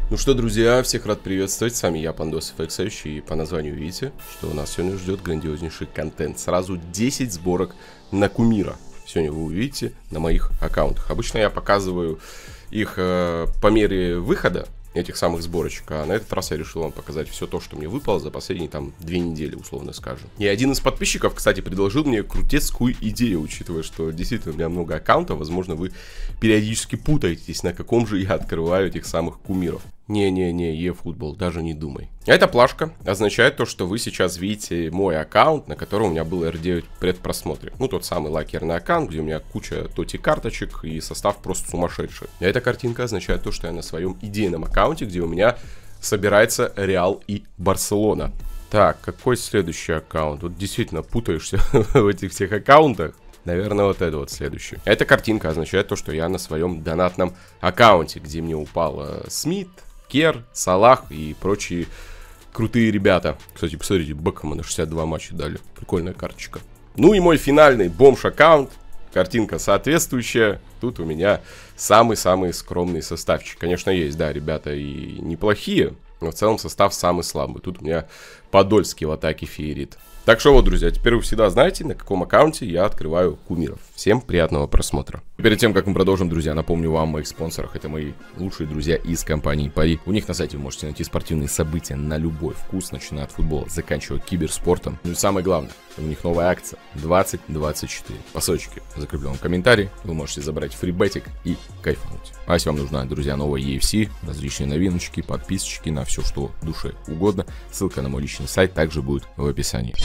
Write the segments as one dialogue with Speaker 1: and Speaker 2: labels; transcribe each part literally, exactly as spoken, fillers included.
Speaker 1: Ну что, друзья, всех рад приветствовать, с вами я, PandossFX, и по названию видите, что нас сегодня ждет грандиознейший контент. Сразу десять сборок на кумира. Сегодня вы увидите на моих аккаунтах. Обычно я показываю их э, по мере выхода этих самых сборочек, а на этот раз я решил вам показать все то, что мне выпало за последние там две недели, условно скажем. И один из подписчиков, кстати, предложил мне крутецкую идею, учитывая, что действительно у меня много аккаунтов, возможно, вы периодически путаетесь, на каком же я открываю этих самых кумиров. Не-не-не, eFootball, даже не думай. Эта плашка означает то, что вы сейчас видите мой аккаунт, на котором у меня был эр девять предпросмотре. Ну, тот самый лакерный аккаунт, где у меня куча тоти-карточек и состав просто сумасшедший. А эта картинка означает то, что я на своем идейном аккаунте, где у меня собирается Реал и Барселона. Так, какой следующий аккаунт? Вот действительно путаешься в этих всех аккаунтах. Наверное, вот это вот следующее. Эта картинка означает то, что я на своем донатном аккаунте, где мне упал э, Смит, Кер, Салах и прочие крутые ребята. Кстати, посмотрите, Бекхэма на шестьдесят два матча дали. Прикольная карточка. Ну и мой финальный бомж-аккаунт. Картинка соответствующая. Тут у меня самый-самый скромный составчик. Конечно, есть, да, ребята и неплохие, но в целом состав самый слабый. Тут у меня Подольский в атаке феерит. Так что вот, друзья, теперь вы всегда знаете, на каком аккаунте я открываю кумиров. Всем приятного просмотра. Перед тем, как мы продолжим, друзья, напомню вам о моих спонсорах. Это мои лучшие друзья из компании Пари. У них на сайте вы можете найти спортивные события на любой вкус, начиная от футбола, заканчивая киберспортом. Ну и самое главное, у них новая акция двадцать двадцать четыре. По ссылочке в закрепленном комментарии вы можете забрать фрибетик и кайфануть. А если вам нужна, друзья, новая и эф си, различные новиночки, подписочки на все, что душе угодно, ссылка на мой личный сайт также будет в описании.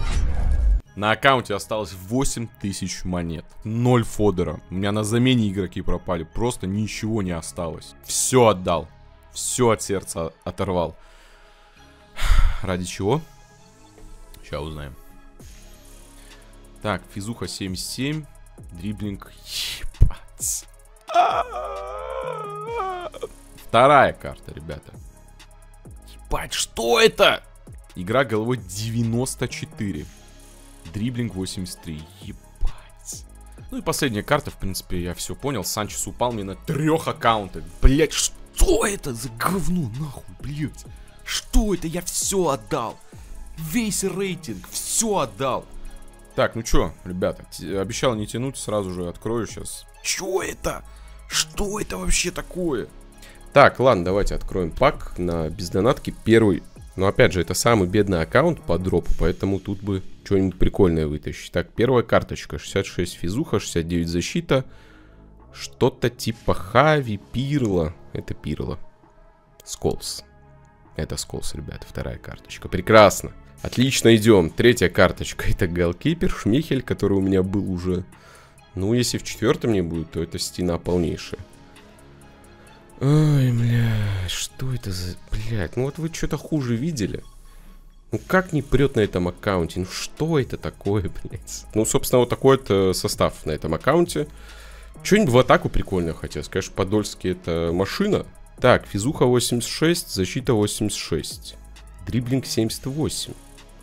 Speaker 1: На аккаунте осталось восемь тысяч монет. Ноль фодера. У меня на замене игроки пропали. Просто ничего не осталось. Все отдал. Все от сердца оторвал. Ради чего? Сейчас узнаем. Так, физуха семьдесят семь. Дриблинг. Ебать. Вторая карта, ребята. Ебать, что это? Игра головой девяносто четыре. Дриблинг восемьдесят три. Ебать. Ну и последняя карта, в принципе, я все понял. Санчес упал мне на трех аккаунтах. Блять, что это за говно, нахуй, блять? Что это? Я все отдал. Весь рейтинг, все отдал. Так, ну чё, ребята, обещал не тянуть, сразу же открою сейчас. Чё это? Что это вообще такое? Так, ладно, давайте откроем пак на бездонатке. Первый. Но опять же, это самый бедный аккаунт по дропу, поэтому тут бы что-нибудь прикольное вытащить. Так, первая карточка. шестьдесят шесть физуха, шестьдесят девять защита. Что-то типа Хави, Пирла. Это Пирла. Сколс. Это Сколс, ребята, вторая карточка. Прекрасно. Отлично, идем. Третья карточка. Это голкипер Шмейхель, который у меня был уже. Ну, если в четвертом не будет, то это стена полнейшая. Ой, бля, что это за... Блядь, ну вот вы что-то хуже видели? Ну как не прет на этом аккаунте? Ну что это такое, блядь? Ну, собственно, вот такой вот состав на этом аккаунте. Что-нибудь в атаку прикольное хотелось. Конечно, Подольский это машина. Так, физуха восемьдесят шесть, защита восемьдесят шесть. Дриблинг семьдесят восемь.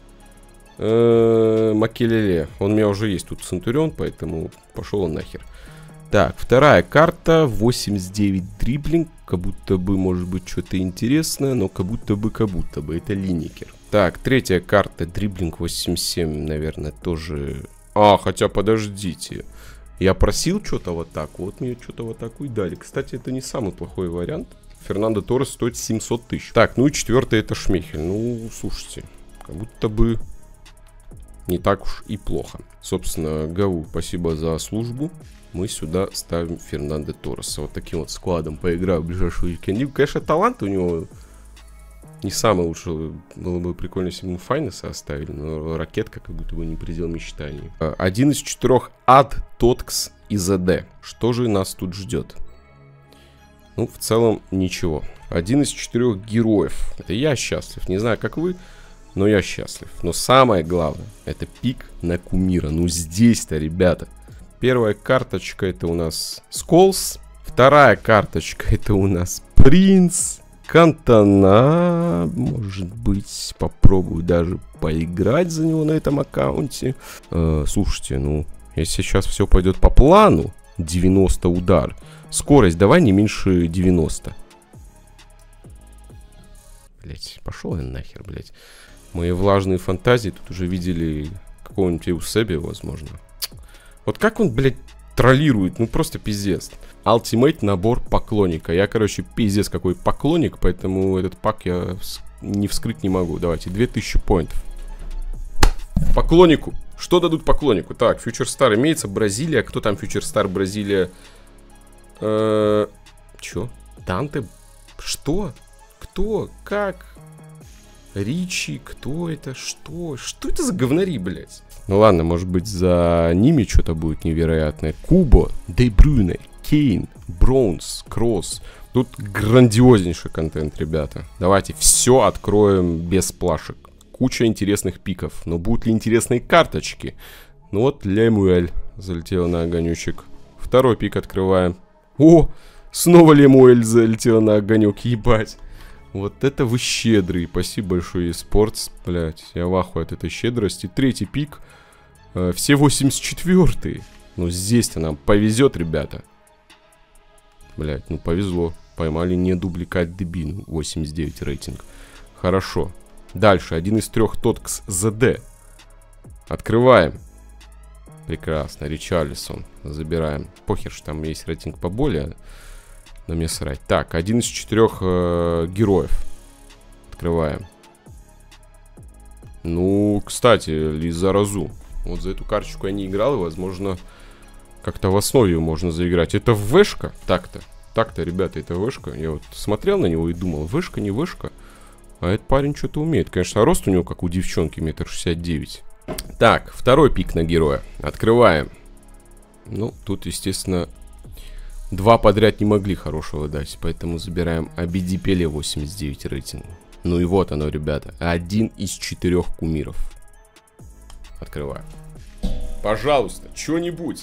Speaker 1: Макелеле. Он у меня уже есть тут Центурион, поэтому пошел он нахер. Так, вторая карта, восемьдесят девять дриблинг, как будто бы может быть что-то интересное, но как будто бы, как будто бы, это Линникер. Так, третья карта, дриблинг восемьдесят семь, наверное, тоже... А, хотя подождите, я просил что-то вот так, вот мне что-то вот так и дали. Кстати, это не самый плохой вариант. Фернандо Торрес стоит семьсот тысяч. Так, ну и четвертый это Шмейхель, ну, слушайте, как будто бы не так уж и плохо. Собственно, Гаву, спасибо за службу. Мы сюда ставим Фернандо Торреса. Вот таким вот складом поиграю в ближайшую уикенд. Конечно, талант у него не самый лучший. Было бы прикольно, если бы мы Файнеса оставили. Но ракетка как будто бы не предел мечтаний. Один из четырех ад, Тоткс и ЗД. Что же нас тут ждет? Ну, в целом, ничего. Один из четырех героев. Это я счастлив. Не знаю, как вы, но я счастлив. Но самое главное, это пик на кумира. Ну, здесь-то, ребята. Первая карточка это у нас Сколс. Вторая карточка это у нас Принц. Кантана. Может быть, попробую даже поиграть за него на этом аккаунте. Э, слушайте, ну, если сейчас все пойдет по плану, девяносто удар. Скорость давай не меньше девяноста. Блять, пошел я нахер, блять. Мои влажные фантазии тут уже видели какого-нибудь Эусеби, возможно. Вот как он, блять, троллирует, ну просто пиздец. Ultimate набор поклонника. Я, короче, пиздец какой поклонник, поэтому этот пак я не вскрыть не могу. Давайте, две тысячи поинтов. Поклоннику. Что дадут поклоннику? Так, Future Star имеется, Бразилия. Кто там Future Star Бразилия? Э-э- Чё? Данте? Что? Кто? Как? Ричи? Кто это? Что? Что это за говнари, блядь? Ну ладно, может быть за ними что-то будет невероятное. Кубо, Де Брюне, Кейн, Бронз, Кросс. Тут грандиознейший контент, ребята. Давайте все откроем без плашек. Куча интересных пиков. Но будут ли интересные карточки? Ну вот Лемуэль залетел на огонечек. Второй пик открываем. О, снова Лемуэль залетел на огонек, ебать. Вот это вы щедрый. Спасибо большое, eSports. Блять, я в ахуе от этой щедрости. Третий пик. Э, все восемьдесят четвёртые. Ну здесь-то нам повезет, ребята. Блять, ну повезло. Поймали не дубликат Дебину. восемьдесят девять рейтинг. Хорошо. Дальше. Один из трех Тоткс ЗД. Открываем. Прекрасно. Ричарлисон. Забираем. Похер, что там есть рейтинг поболее. Но мне срать. Так, один из четырех э, героев. Открываем. Ну, кстати, Лиза Разу. Вот за эту карточку я не играл, и, возможно, как-то в основе ее можно заиграть. Это вэшка? Так-то. Так-то, ребята, это вэшка. Я вот смотрел на него и думал, вэшка, не вэшка. А этот парень что-то умеет. Конечно, рост у него, как у девчонки, метр шестьдесят девять. Так, второй пик на героя. Открываем. Ну, тут, естественно... Два подряд не могли хорошего дать, поэтому забираем Абиди Пеле восемьдесят девять рейтинг. Ну и вот оно, ребята. Один из четырех кумиров. Открываем. Пожалуйста, что-нибудь.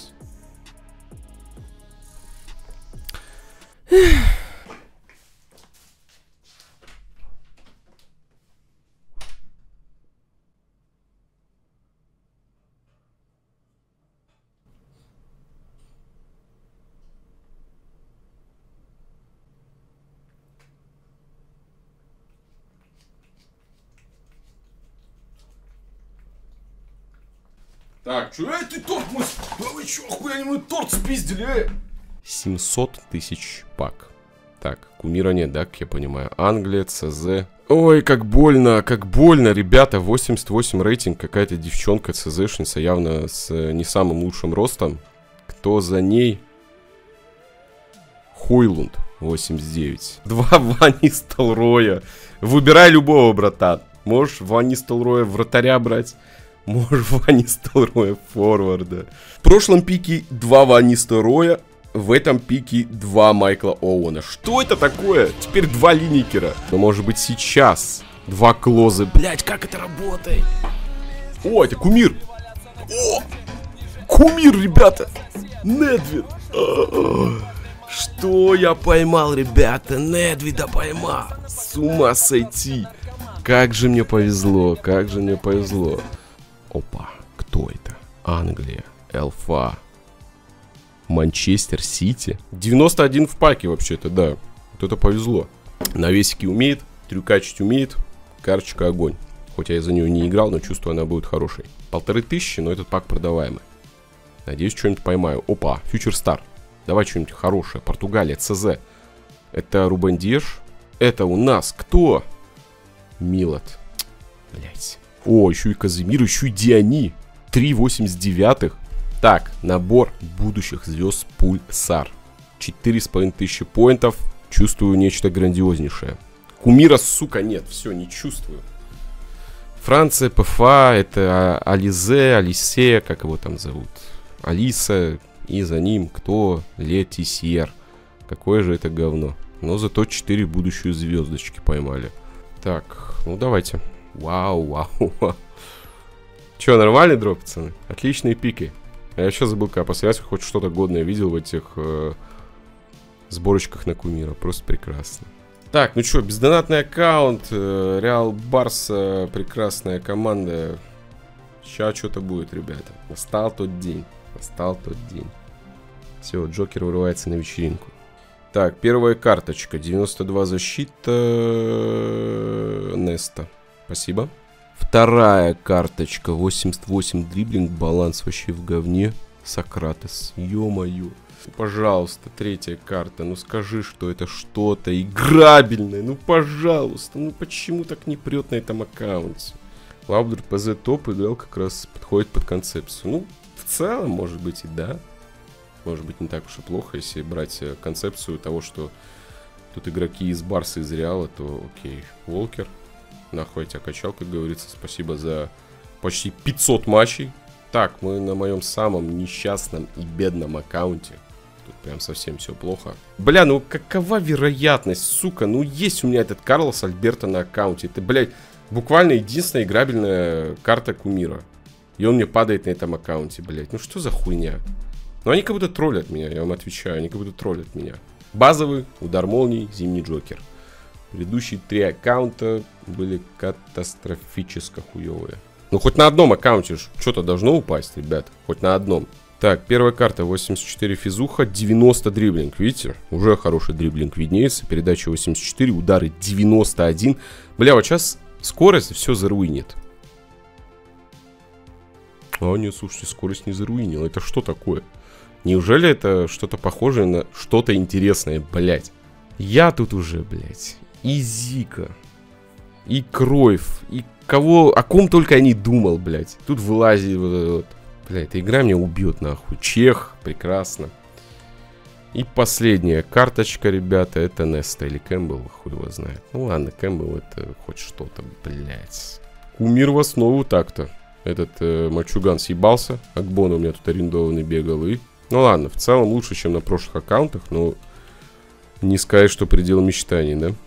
Speaker 1: Так, чё, эй, ты торт мой, да вы чё, охуя мой торт спиздили, э? семьсот тысяч пак. Так, кумира нет, да, как я понимаю. Англия, ЦЗ. Ой, как больно, как больно, ребята, восемьдесят восемь рейтинг, какая-то девчонка, ЦЗшница, явно с не самым лучшим ростом. Кто за ней? Хойлунд, восемьдесят девять. Два Вани Стелроя. Выбирай любого, братан. Можешь Вани Стелроя вратаря брать. Можешь Вани Стелроя форварда. В прошлом пике два Вани Стелроя. В этом пике два Майкла Оуэна. Что это такое? Теперь два линейкера. Но может быть сейчас два Клозы. Блять, как это работает? О, это кумир. О! Кумир, ребята. Недвид. Что я поймал, ребята? Недвида поймал. С ума сойти. Как же мне повезло. Как же мне повезло. Опа, кто это? Англия, ЛФА, Манчестер Сити. девяносто один в паке вообще-то, да. Вот это повезло. Навесики умеет, трюкачить умеет. Карточка огонь. Хоть я за нее не играл, но чувствую, она будет хорошей. Полторы тысячи, но этот пак продаваемый. Надеюсь, что-нибудь поймаю. Опа, Future Star. Давай что-нибудь хорошее. Португалия, ЦЗ. Это Рубен Диеш. Это у нас кто? Милот. Блять. О, еще и Казимир, еще и Диани. три восемьдесят девять. Так, набор будущих звезд Пульсар. четыре с половиной тысячи поинтов. Чувствую нечто грандиознейшее. Кумира, сука, нет. Все, не чувствую. Франция, ПФА, это Ализе, Алисея, как его там зовут? Алиса. И за ним кто? Летисьер. Какое же это говно. Но зато четыре будущие звездочки поймали. Так, ну давайте. Вау, вау, вау. Че, нормальный дроп, пацаны? Отличные пики. Я вообще забыл, когда последний раз хоть что-то годное видел в этих э, сборочках на кумира. Просто прекрасно. Так, ну что, бездонатный аккаунт. э, Реал Барса, прекрасная команда. Сейчас что-то будет, ребята. Настал тот день. Настал тот день. Все, Джокер вырывается на вечеринку. Так, первая карточка. девяносто два защита. Неста. Спасибо. Вторая карточка. восемьдесят восемь дриблинг. Баланс вообще в говне. Сократес. Ё-моё. Пожалуйста, третья карта. Ну скажи, что это что-то играбельное. Ну пожалуйста. Ну почему так не прет на этом аккаунте? Лаудер ПЗ топ играл как раз подходит под концепцию. Ну, в целом, может быть и да. Может быть не так уж и плохо, если брать концепцию того, что тут игроки из Барса, из Реала, то окей. Волкер. Нахуй я тебя качал, как говорится. Спасибо за почти пятьсот матчей. Так, мы на моем самом несчастном и бедном аккаунте. Тут прям совсем все плохо. Бля, ну какова вероятность, сука? Ну есть у меня этот Карлос Альберто на аккаунте. Это, блядь, буквально единственная играбельная карта кумира. И он мне падает на этом аккаунте, блядь. Ну что за хуйня? Ну они как будто троллят меня, я вам отвечаю. Они как будто троллят меня. Базовый, удар молний, зимний Джокер. Предыдущие три аккаунта были катастрофически хуевые. Ну хоть на одном аккаунте что-то должно упасть, ребят. Хоть на одном. Так, первая карта восемьдесят четыре физуха, девяносто дриблинг. Видите? Уже хороший дриблинг виднеется. Передача восемьдесят четыре, удары девяносто один. Бля, вот сейчас скорость все заруинит. А нет, слушайте, скорость не заруинила. Это что такое? Неужели это что-то похожее на что-то интересное, блядь? Я тут уже, блядь, и Зика, и Кройф, и кого, о ком только я не думал, блядь. Тут вылазит вот, вот. Бля, эта игра меня убьет, нахуй. Чех, прекрасно. И последняя карточка, ребята, это Неста или Кэмпбелл, хуй его знает. Ну ладно, Кэмпбелл это хоть что-то, блядь. Кумир в основу так-то. Этот э, мальчуган съебался. Акбон у меня тут арендованный бегал и... Ну ладно, в целом лучше, чем на прошлых аккаунтах, но не сказать, что предел мечтаний, да?